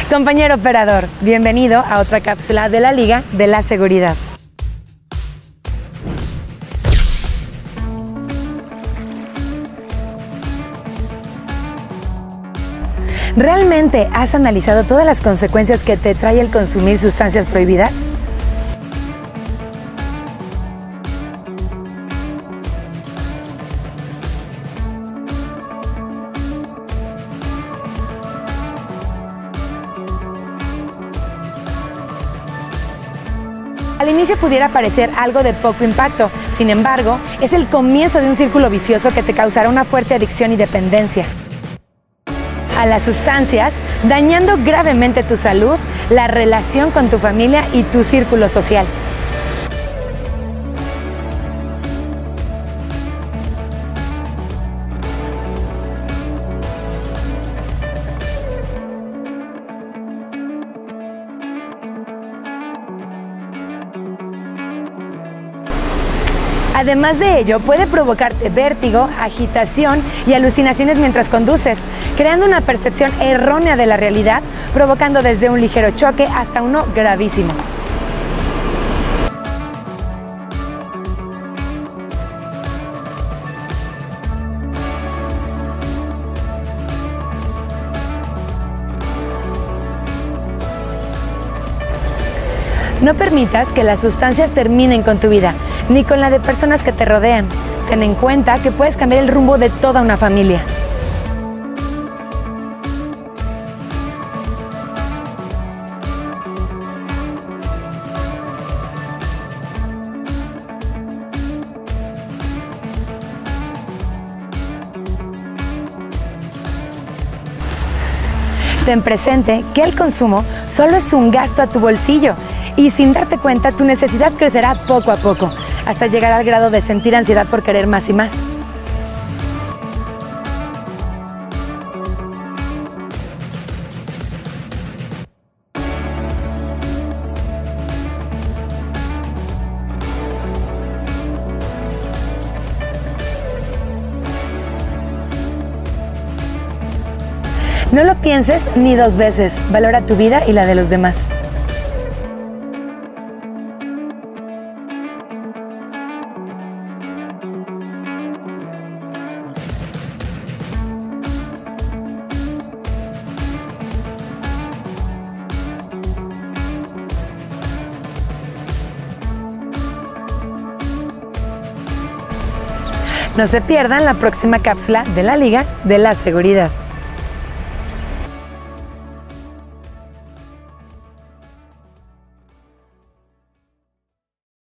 Compañero operador, bienvenido a otra cápsula de la Liga de la Seguridad. ¿Realmente has analizado todas las consecuencias que te trae el consumir sustancias prohibidas? Al inicio pudiera parecer algo de poco impacto, sin embargo, es el comienzo de un círculo vicioso que te causará una fuerte adicción y dependencia a las sustancias, dañando gravemente tu salud, la relación con tu familia y tu círculo social. Además de ello, puede provocarte vértigo, agitación y alucinaciones mientras conduces, creando una percepción errónea de la realidad, provocando desde un ligero choque hasta uno gravísimo. No permitas que las sustancias terminen con tu vida, ni con la de personas que te rodean. Ten en cuenta que puedes cambiar el rumbo de toda una familia. Ten presente que el consumo solo es un gasto a tu bolsillo y sin darte cuenta tu necesidad crecerá poco a poco, hasta llegar al grado de sentir ansiedad por querer más y más. No lo pienses ni dos veces, valora tu vida y la de los demás. No se pierdan la próxima cápsula de la Liga de la Seguridad.